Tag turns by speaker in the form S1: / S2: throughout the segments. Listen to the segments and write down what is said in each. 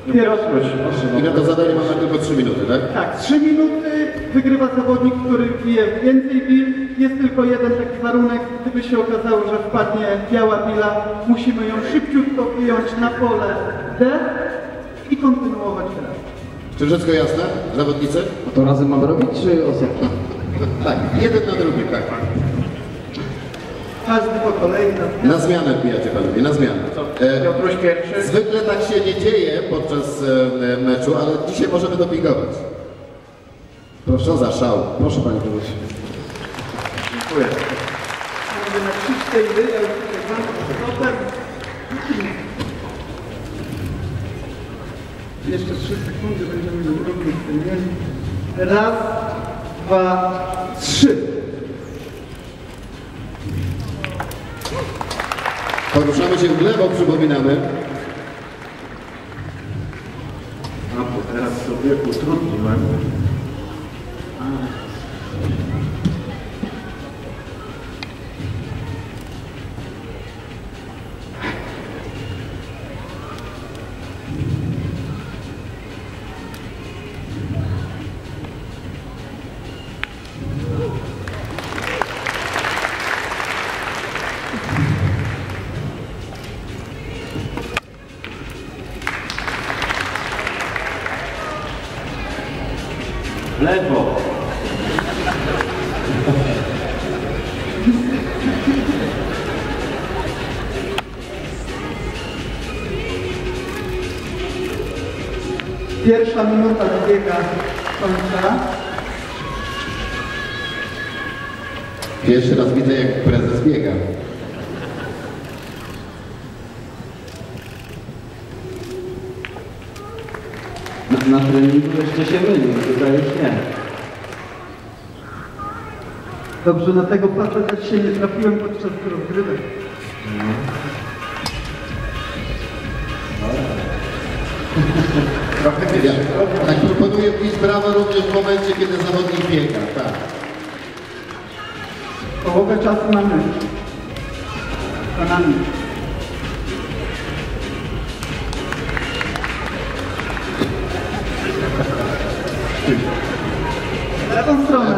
S1: I na to zadanie mamy tylko 3 minuty, tak?
S2: Tak, 3 minuty, wygrywa zawodnik, który bije więcej bil. Jest tylko jeden taki warunek, gdyby się okazało, że wpadnie biała bila, musimy ją szybciutko wyjąć na pole D i kontynuować grę.
S1: Czy wszystko jasne, zawodnicy?
S3: A to razem mam robić, czy osobno?
S1: Tak, jeden na drugim, tak.
S2: Każdy po kolei.
S1: Na zmianę wbijacie panowie, na zmianę.
S4: Piotruś pierwszy.
S1: Zwykle tak się nie dzieje podczas meczu, ale dzisiaj możemy dopingować. Proszę za szał.
S3: Proszę panie prezesie.
S4: Dziękuję.
S2: Mamy na 3-4, ja już tutaj mam potem. Jeszcze 3 sekundy będziemy do drugiej mieli. Raz, 2, 3.
S1: Poruszamy się w lewo, przypominamy.
S4: No bo teraz sobie utrudniłem. Lewo.
S2: Pierwsza minuta dobiega końca.
S1: Pierwszy raz widzę, jak prezes biega.
S3: Na treningu jeszcze się mylił, tutaj już nie.
S2: Dobrze, na tego faceta dzisiaj nie trafiłem podczas rozgrywek.
S1: Ja, tak proponuję bić brawa również w momencie, kiedy zawodnik biega. Tak.
S2: Połowę czasu mamy. Za nami. Lewą stronę.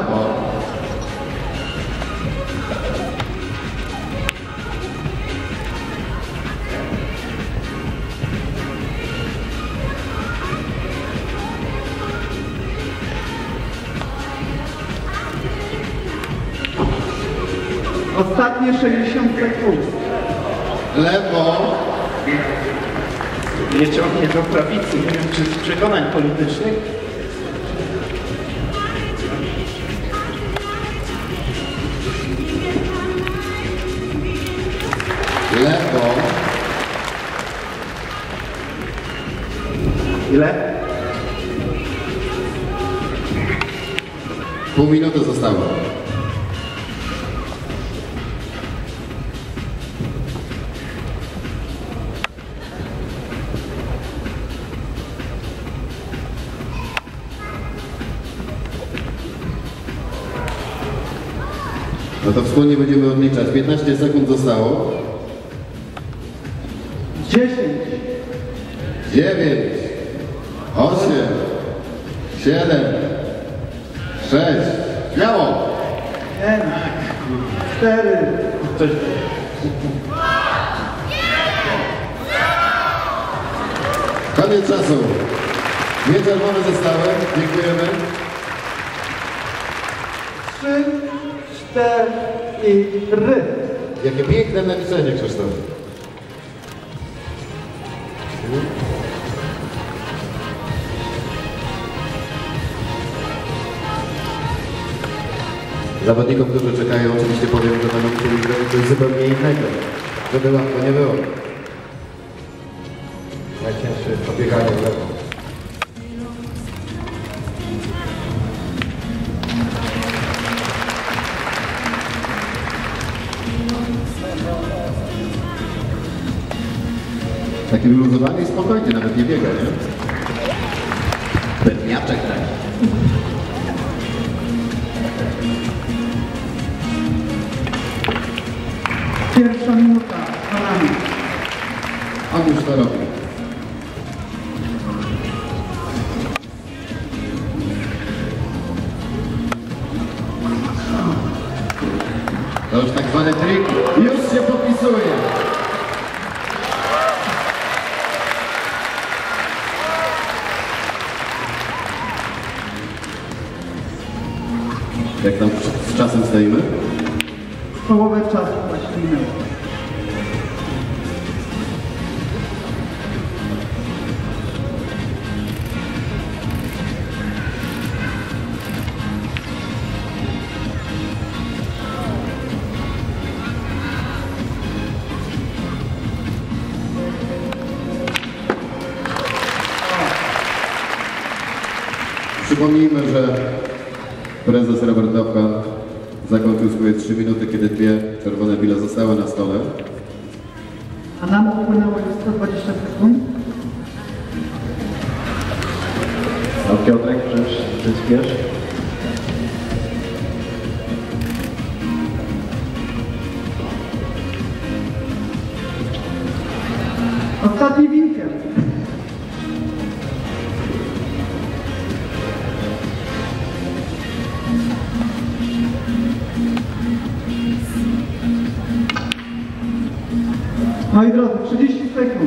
S2: Ostatnie 60 sekund.
S1: Lewo.
S4: Nie ciągnie do prawicy, nie wiem czy z przekonań politycznych.
S1: Lewo.
S4: Ile?
S1: Pół minuty zostało. No to wspólnie będziemy odliczać. 15 sekund zostało.
S2: 10.
S1: 9, 8, 7, 6. Śmiało!
S2: 5, 4.
S4: Coś...
S1: Koniec czasu. Dwie czerwone zostały. Dziękujemy.
S2: 3, 4.
S1: Jakie piękne naliczenie, Krzysztof. Zawodnikom, którzy czekają, oczywiście powiem, że będą musieli zrobić coś zupełnie innego, żeby łatwo nie było. Najcięższe pobieganie w lewo. Taki wyluzowany i spokojnie, nawet nie biega, nie? Pewniaczek taki.
S2: Pierwsza minuta za nami.
S1: On już to robi. To już tak zwany trik. Już się podpisuje. Jak tam z czasem stoimy?
S2: Połowę czasu właśnie minęło.
S1: Przypomnijmy, że prezes Robert Dopkan zakończył swoje 3 minuty, kiedy 2 czerwone bile zostały na stole.
S2: A nam upłynęło już 120 sekund.
S4: A Piotrek, przyspiesz.
S2: Ostatni winkiel. Moi drodzy, 30 sekund.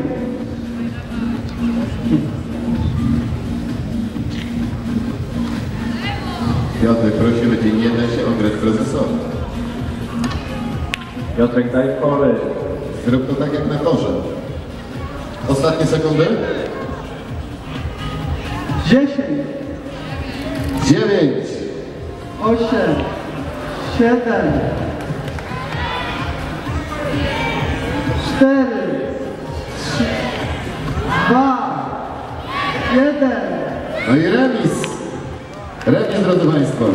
S1: Piotrek, prosimy Cię, nie daj się ograć prezesowi.
S4: Piotrek, daj pole.
S1: Zrób to tak jak na torze. Ostatnie sekundy.
S2: 10,
S1: 9,
S2: 8, 7, 4, 3, 2, 1.
S1: no i remis. Remis, drodzy Państwo.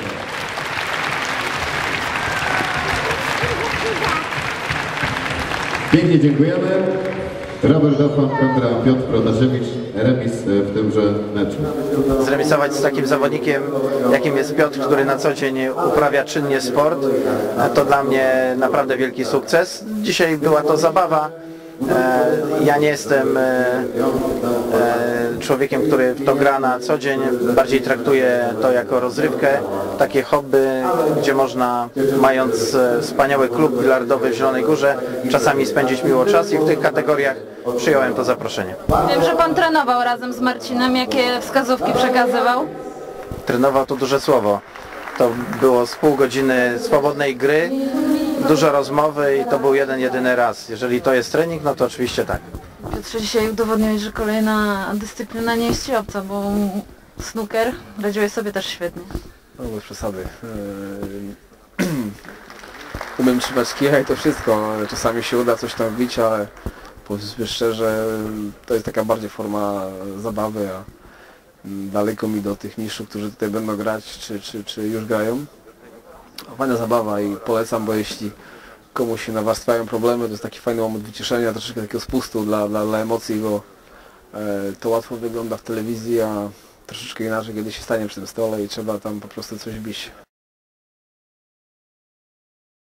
S1: Pięknie dziękujemy. Robert Dopkan kontra Piotr Protasiewicz. Remis w tymże meczu.
S5: Zremisować z takim zawodnikiem, jakim jest Piotr, który na co dzień uprawia czynnie sport, to dla mnie naprawdę wielki sukces. Dzisiaj była to zabawa. Ja nie jestem człowiekiem, który w to gra na co dzień, bardziej traktuję to jako rozrywkę, takie hobby, gdzie można, mając wspaniały klub bilardowy w Zielonej Górze, czasami spędzić miło czas i w tych kategoriach przyjąłem to zaproszenie.
S6: Wiem, że Pan trenował razem z Marcinem. Jakie wskazówki przekazywał?
S5: Trenował to duże słowo. To było z pół godziny swobodnej gry, dużo rozmowy i to był jedyny raz. Jeżeli to jest trening, no to oczywiście tak.
S6: Piotrze, dzisiaj udowodniłeś, że kolejna dyscyplina nie jest ci obca, bo snooker radziłeś sobie też świetnie.
S7: No bez przesady. Umiem trzymać kicha i to wszystko. Czasami się uda coś tam wbić, ale powiedzmy szczerze, to jest taka bardziej forma zabawy, a daleko mi do tych mistrzów, którzy tutaj będą grać, czy już grają. Fajna zabawa i polecam, bo jeśli komuś się nawarstwiają problemy, to jest taki fajny moment wyciszenia, troszeczkę takiego spustu dla emocji, bo to łatwo wygląda w telewizji, a troszeczkę inaczej, kiedy się stanie przy tym stole i trzeba tam po prostu coś bić.